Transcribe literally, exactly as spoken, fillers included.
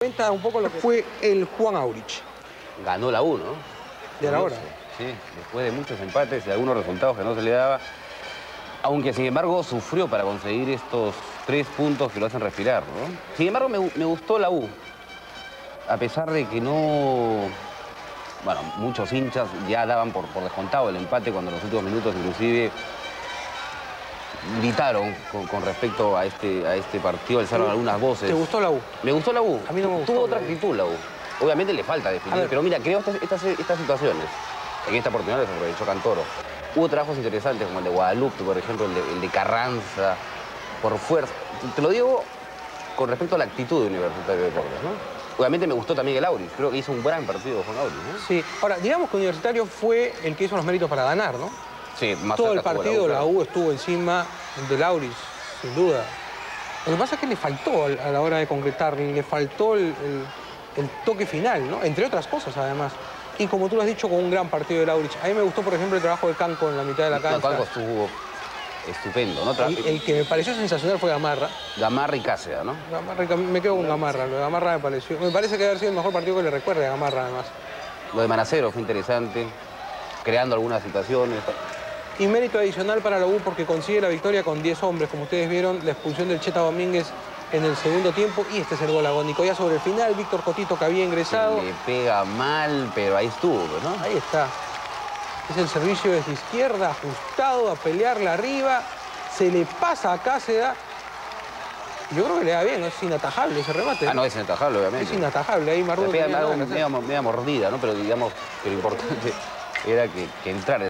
Cuenta un poco lo que fue el Juan Aurich. Ganó la U, ¿no? De la hora. Sí, después de muchos empates y algunos resultados que no se le daba. Aunque, sin embargo, sufrió para conseguir estos tres puntos que lo hacen respirar, ¿no? Sin embargo, me, me gustó la U. A pesar de que no... Bueno, muchos hinchas ya daban por, por descontado el empate cuando en los últimos minutos, inclusive, gritaron con, con respecto a este, a este partido, alzaron algunas voces. ¿Te gustó la U? Me gustó la U. A mí no me gustó. Tuvo otra actitud la U. Obviamente le falta definir, pero mira, creo estas, estas, estas situaciones. En esta oportunidad les aprovechó Cantoro. Hubo trabajos interesantes como el de Guadalupe, por ejemplo, el de, el de Carranza, por fuerza. Te lo digo con respecto a la actitud de Universitario de Deportes, ¿no? Obviamente me gustó también el Aurich. Creo que hizo un gran partido con Aurich, ¿no? Sí. Ahora, digamos que Universitario fue el que hizo los méritos para ganar, ¿no? Sí, más Todo el cerca estuvo partido la U, la U, estuvo encima del Aurich, sin duda. Lo que pasa es que le faltó a la hora de concretar, le faltó el, el, el toque final, ¿no? Entre otras cosas, además. Y como tú lo has dicho, con un gran partido del Aurich. A mí me gustó, por ejemplo, el trabajo de Canco en la mitad de la cancha. No, Canco estuvo estupendo, ¿no? El, el que me pareció sensacional fue Gamarra. Gamarra y Cáceres, ¿no? Gamarra, me quedo con Gamarra. Lo de Gamarra me pareció... Me parece que debe haber sido el mejor partido que le recuerde a Gamarra, además. Lo de Manacero fue interesante, creando algunas situaciones. Y mérito adicional para la U porque consigue la victoria con diez hombres. Como ustedes vieron, la expulsión del Cheta Domínguez en el segundo tiempo. Y este es el gol agónico. Ya sobre el final, Víctor Cotito, que había ingresado. Se le pega mal, pero ahí estuvo, ¿no? Ahí está. Es el servicio desde izquierda, ajustado, a pelearla arriba. Se le pasa a Cáceres. Yo creo que le da bien, ¿no? Es inatajable ese remate. Ah, no, es inatajable, obviamente. Es inatajable. Ahí Marrudo Le pega algo media, media mordida, ¿no? Pero digamos que lo importante era que, que entrara.